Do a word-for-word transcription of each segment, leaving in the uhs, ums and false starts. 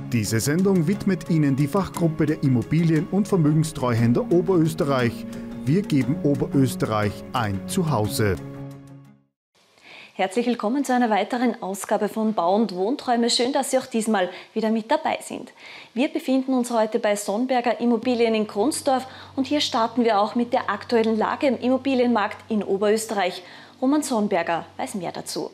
Diese Sendung widmet Ihnen die Fachgruppe der Immobilien- und Vermögenstreuhänder Oberösterreich. Wir geben Oberösterreich ein Zuhause. Herzlich willkommen zu einer weiteren Ausgabe von Bau und Wohnträume. Schön, dass Sie auch diesmal wieder mit dabei sind. Wir befinden uns heute bei Sonnberger Immobilien in Kronsdorf und hier starten wir auch mit der aktuellen Lage im Immobilienmarkt in Oberösterreich. Roman Sonnberger weiß mehr dazu.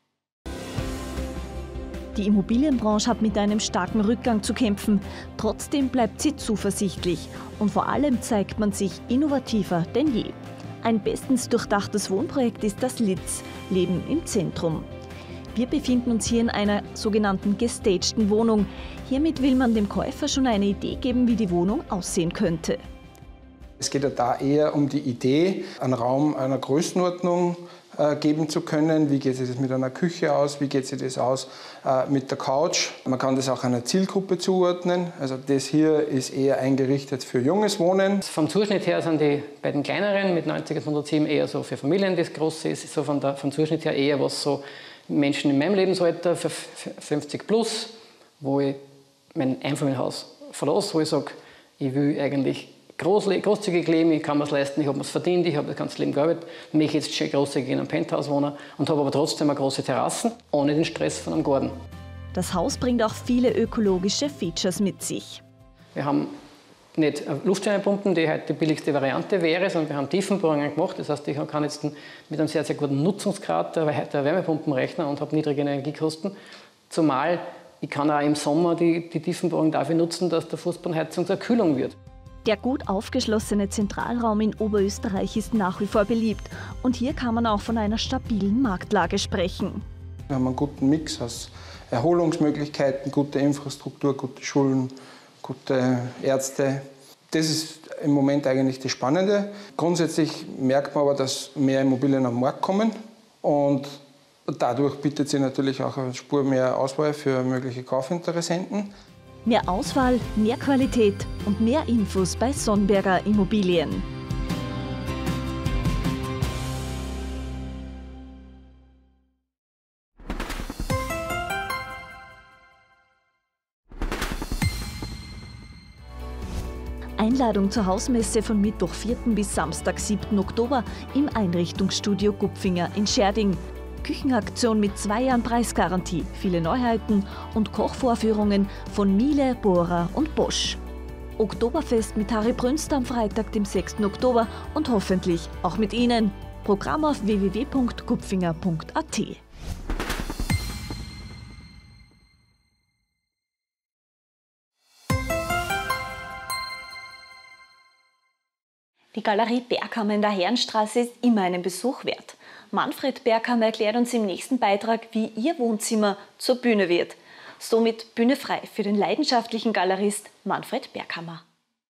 Die Immobilienbranche hat mit einem starken Rückgang zu kämpfen. Trotzdem bleibt sie zuversichtlich und vor allem zeigt man sich innovativer denn je. Ein bestens durchdachtes Wohnprojekt ist das Litz, Leben im Zentrum. Wir befinden uns hier in einer sogenannten gestagten Wohnung. Hiermit will man dem Käufer schon eine Idee geben, wie die Wohnung aussehen könnte. Es geht ja da eher um die Idee, einen Raum einer Größenordnung äh, geben zu können. Wie geht sich das mit einer Küche aus? Wie geht sich das aus äh, mit der Couch? Man kann das auch einer Zielgruppe zuordnen. Also das hier ist eher eingerichtet für junges Wohnen. Vom Zuschnitt her sind die beiden kleineren mit neunzig und hundertsieben eher so für Familien. Das große ist so von der, vom Zuschnitt her eher was so Menschen in meinem Lebensalter für fünfzig plus, wo ich mein Einfamilienhaus verlasse, wo ich sage, ich will eigentlich Groß, großzügig leben, ich kann mir es leisten, ich habe mir es verdient, ich habe das ganze Leben gearbeitet, möchte jetzt schön großzügig in einem Penthouse wohnen und habe aber trotzdem eine große Terrasse, ohne den Stress von einem Garten. Das Haus bringt auch viele ökologische Features mit sich. Wir haben nicht Luftwärmepumpen, die halt die billigste Variante wäre, sondern wir haben Tiefenbohrungen gemacht. Das heißt, ich kann jetzt mit einem sehr, sehr guten Nutzungsgrad der Wärmepumpen rechnen und habe niedrige Energiekosten. Zumal ich kann auch im Sommer die, die Tiefenbohrung dafür nutzen, dass der Fußbodenheizung zur Kühlung wird. Der gut aufgeschlossene Zentralraum in Oberösterreich ist nach wie vor beliebt und hier kann man auch von einer stabilen Marktlage sprechen. Wir haben einen guten Mix aus Erholungsmöglichkeiten, gute Infrastruktur, gute Schulen, gute Ärzte. Das ist im Moment eigentlich das Spannende. Grundsätzlich merkt man aber, dass mehr Immobilien am Markt kommen und dadurch bietet sich natürlich auch eine Spur mehr Auswahl für mögliche Kaufinteressenten. Mehr Auswahl, mehr Qualität und mehr Infos bei Sonnberger Immobilien. Einladung zur Hausmesse von Mittwoch vierten bis Samstag siebten Oktober im Einrichtungsstudio Gupfinger in Scherding. Küchenaktion mit zwei Jahren Preisgarantie, viele Neuheiten und Kochvorführungen von Miele, Bohrer und Bosch. Oktoberfest mit Harry Brünster am Freitag, dem sechsten Oktober und hoffentlich auch mit Ihnen. Programm auf w w w punkt gupfinger punkt a t. Die Galerie Berghammer in der Herrenstraße ist immer einen Besuch wert. Manfred Berghammer erklärt uns im nächsten Beitrag, wie Ihr Wohnzimmer zur Bühne wird. Somit Bühne frei für den leidenschaftlichen Galerist Manfred Berghammer.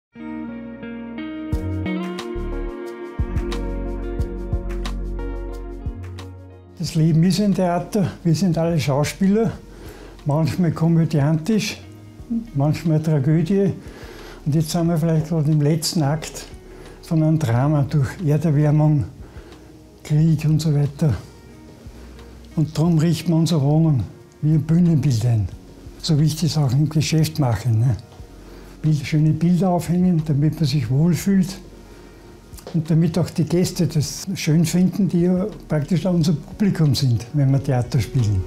Das Leben ist ein Theater, wir sind alle Schauspieler, manchmal komödiantisch, manchmal Tragödie. Und jetzt sind wir vielleicht gerade im letzten Akt von einem Drama durch Erderwärmung, Krieg und so weiter. Und darum richten wir unsere Wohnung wie ein Bühnenbild ein. So wie ich das auch im Geschäft mache. Ne? Bild, schöne Bilder aufhängen, damit man sich wohlfühlt. Und damit auch die Gäste das schön finden, die ja praktisch auch unser Publikum sind, wenn wir Theater spielen.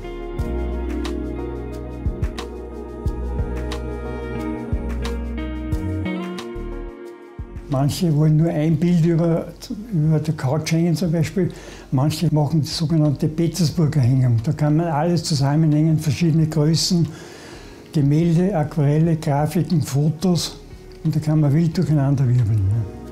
Manche wollen nur ein Bild über, über der Couch hängen zum Beispiel. Manche machen die sogenannte Petersburger Hängung. Da kann man alles zusammenhängen, verschiedene Größen, Gemälde, Aquarelle, Grafiken, Fotos. Und da kann man wild durcheinander wirbeln.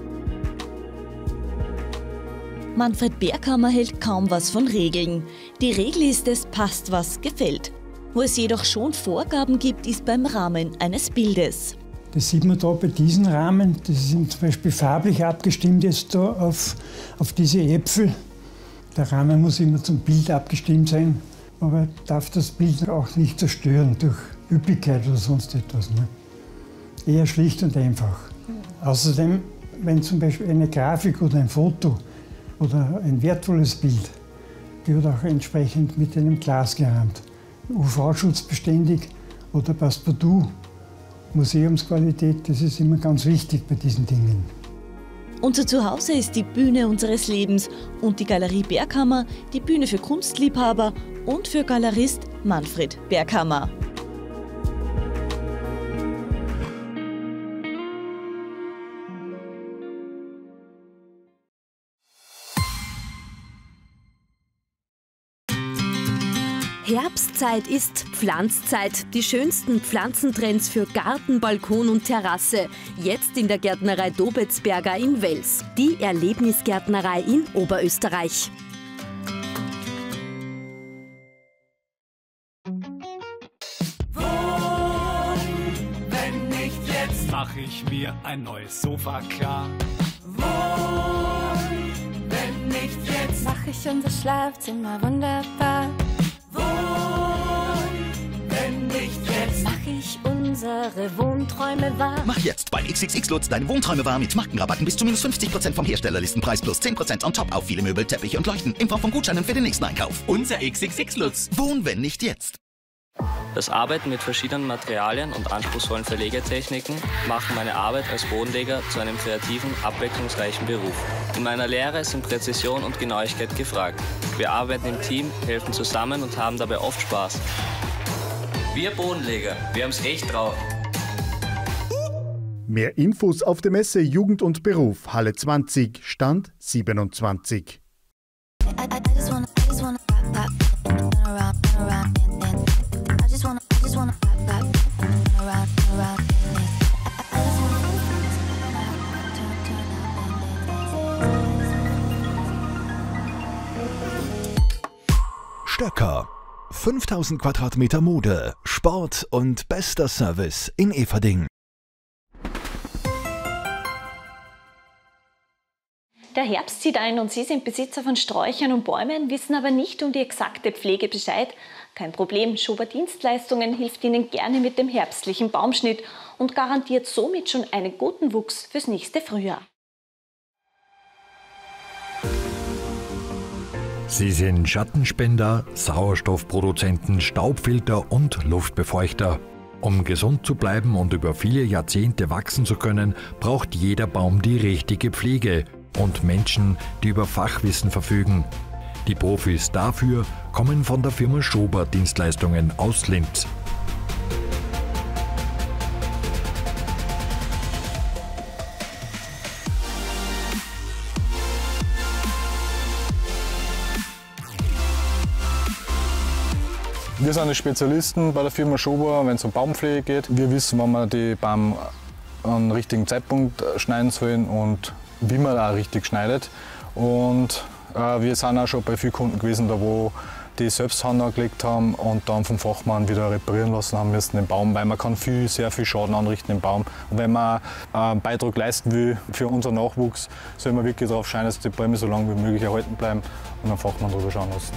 Manfred Berghammer hält kaum was von Regeln. Die Regel ist, es passt, was gefällt. Wo es jedoch schon Vorgaben gibt, ist beim Rahmen eines Bildes. Das sieht man da bei diesen Rahmen. Das sind zum Beispiel farblich abgestimmt jetzt da auf, auf diese Äpfel. Der Rahmen muss immer zum Bild abgestimmt sein, aber darf das Bild auch nicht zerstören durch Üppigkeit oder sonst etwas. Ne? Eher schlicht und einfach. Mhm. Außerdem, wenn zum Beispiel eine Grafik oder ein Foto oder ein wertvolles Bild, die wird auch entsprechend mit einem Glas gerahmt. U V-schutzbeständig oder Passepartout. Museumsqualität, das ist immer ganz wichtig bei diesen Dingen. Unser Zuhause ist die Bühne unseres Lebens und die Galerie Berghammer die Bühne für Kunstliebhaber und für Galerist Manfred Berghammer. Herbstzeit ist Pflanzzeit. Die schönsten Pflanzentrends für Garten, Balkon und Terrasse. Jetzt in der Gärtnerei Dobetsberger in Wels. Die Erlebnisgärtnerei in Oberösterreich. Wenn nicht jetzt, mach ich mir ein neues Sofa klar. Wohn, wenn nicht jetzt, mach ich unser Schlafzimmer wunderbar. Wenn nicht jetzt, mach ich unsere Wohnträume wahr. Mach jetzt bei X X X Lutz deine Wohnträume wahr mit Markenrabatten bis zu minus fünfzig Prozent vom Herstellerlistenpreis plus zehn Prozent on top auf viele Möbel, Teppiche und Leuchten in Form von Gutscheinen für den nächsten Einkauf. Unser X X X Lutz. Wohn, wenn nicht jetzt. Das Arbeiten mit verschiedenen Materialien und anspruchsvollen Verlegetechniken machen meine Arbeit als Bodenleger zu einem kreativen, abwechslungsreichen Beruf. In meiner Lehre sind Präzision und Genauigkeit gefragt. Wir arbeiten im Team, helfen zusammen und haben dabei oft Spaß. Wir Bodenleger, wir haben's echt drauf. Mehr Infos auf der Messe Jugend und Beruf, Halle zwanzig, Stand siebenundzwanzig. Stöcker. fünftausend Quadratmeter Mode, Sport und bester Service in Eferding. Der Herbst zieht ein und Sie sind Besitzer von Sträuchern und Bäumen, wissen aber nicht um die exakte Pflege Bescheid. Kein Problem, Schober Dienstleistungen hilft Ihnen gerne mit dem herbstlichen Baumschnitt und garantiert somit schon einen guten Wuchs fürs nächste Frühjahr. Sie sind Schattenspender, Sauerstoffproduzenten, Staubfilter und Luftbefeuchter. Um gesund zu bleiben und über viele Jahrzehnte wachsen zu können, braucht jeder Baum die richtige Pflege und Menschen, die über Fachwissen verfügen. Die Profis dafür kommen von der Firma Schober Dienstleistungen aus Linz. Wir sind die Spezialisten bei der Firma Schober, wenn es um Baumpflege geht. Wir wissen, wann wir die Baum an den richtigen Zeitpunkt schneiden sollen und wie man auch richtig schneidet. Und äh, wir sind auch schon bei vielen Kunden gewesen, da wo die selbst Hand angelegt haben und dann vom Fachmann wieder reparieren lassen haben müssen den Baum, weil man kann viel, sehr viel Schaden anrichten im Baum. Und wenn man äh, einen Beitrag leisten will für unseren Nachwuchs, soll man wirklich darauf schauen, dass die Bäume so lange wie möglich erhalten bleiben und einen Fachmann drüber schauen lassen.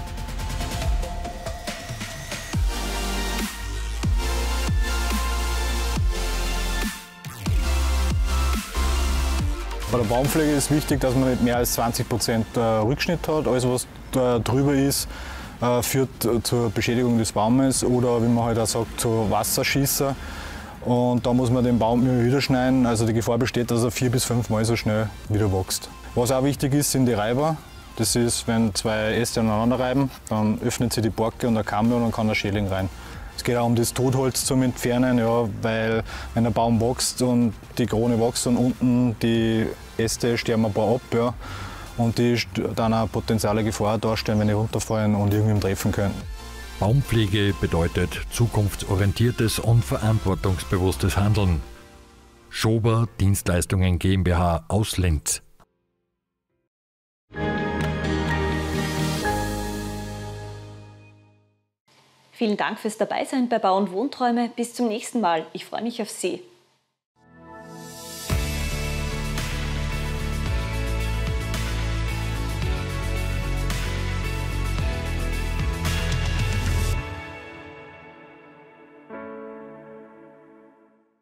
Bei der Baumpflege ist wichtig, dass man nicht mehr als zwanzig Prozent Rückschnitt hat. Alles, was da drüber ist, führt zur Beschädigung des Baumes oder, wie man halt auch sagt, zu Wasserschießer. Und da muss man den Baum immer wieder schneiden. Also die Gefahr besteht, dass er vier bis fünf Mal so schnell wieder wächst. Was auch wichtig ist, sind die Reiber. Das ist, wenn zwei Äste aneinander reiben, dann öffnet sich die Borke und der Kamm und dann kann der Schädling rein. Es geht auch um das Totholz zum Entfernen, ja, weil wenn der Baum wächst und die Krone wächst und unten die Äste sterben ein paar ab, ja, und die dann eine potenzielle Gefahr darstellen, wenn die runterfallen und irgendwem treffen könnten. Baumpflege bedeutet zukunftsorientiertes und verantwortungsbewusstes Handeln. Schober Dienstleistungen GmbH aus Linz. Vielen Dank fürs Dabeisein bei Bau und Wohnträume. Bis zum nächsten Mal. Ich freue mich auf Sie.